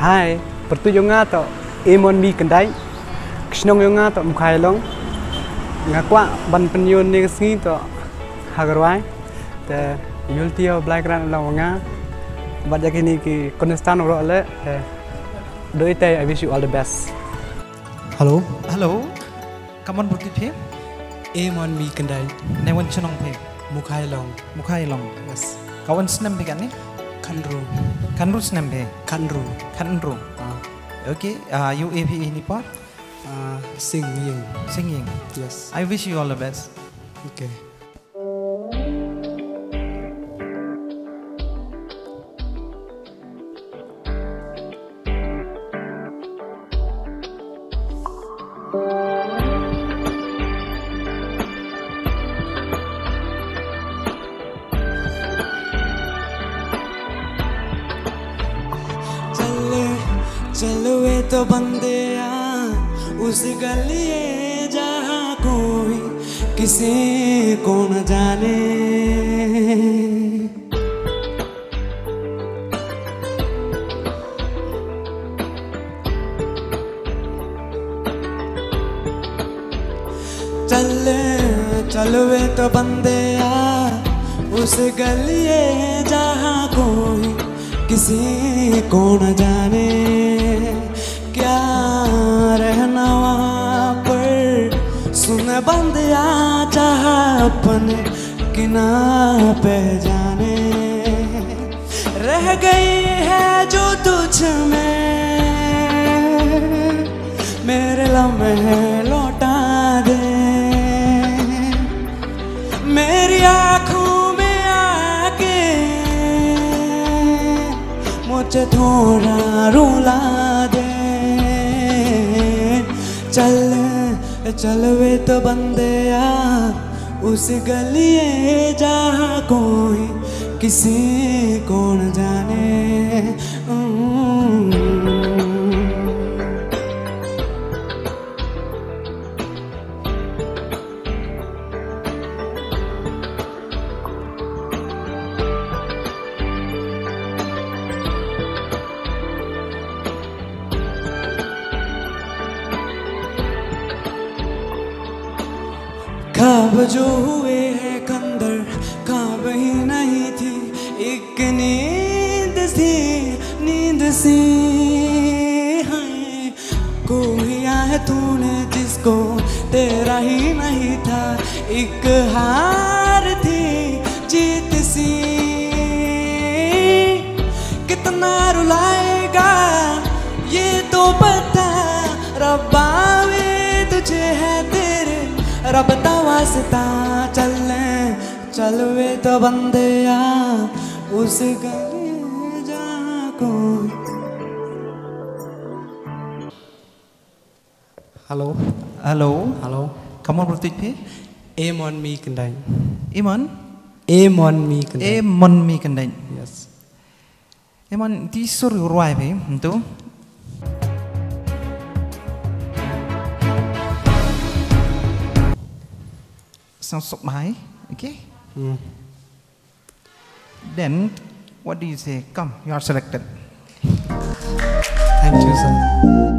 Hai, pertujungan atau emon mi kendai, kisnong yang atau mukai long, ngakwa ban penyun ni kesini to hagarwai, te yultio black ran long nga, baca kini ki konstan orang le, do itu I wish you all the best. Hello. Hello. Kamu berarti pe? Emon mi kendai. Newan cenong pe? Mukai long. Mukai long. Yes. Kawan senam pe kan ni? Kanru. Kanru senam pe? Kanru. Kanru. Okay. You APE ni pa? Singing. Singing. Yes. I wish you all the best. Okay. चलो वे तो बंदे उस गलिए जहाँ कोई किसी को न जाने चलो वे तो बंदे उस गलिए जहाँ कोई किसी को न जाने क्या रहना वहाँ पर सुन बंदिया चाह अपने किनारे पे जाने रह गई है जो तुझ में मेरे लम्हे लौटा दे मेरी आँखों में आके मुझे थोड़ा रुला दे चल वे तो बंदे उस गलिए जहाँ कोई किसी को न जाने ख्वाब जो हुए हैं कंदर ख्वाब ही नहीं थी एक नींद सी है कोई है तूने जिसको तेरा ही नहीं था एक हार थी जीत सी कितना रुलाएगा ये तो बता रब्बा वे तुझे है तेरे रब दा वास्ता चल वे तो बंदे उस गली जहाँ कोई Hello. Hello. Hello. Kamu berarti pe? Emon mi kendai. Iman? Emon mi kendai. Emon mi kendai. Yes. Iman di suruh ruai pe, itu? Sounds so high, okay? Then, what do you say? Come, you are selected. Thank you, sir.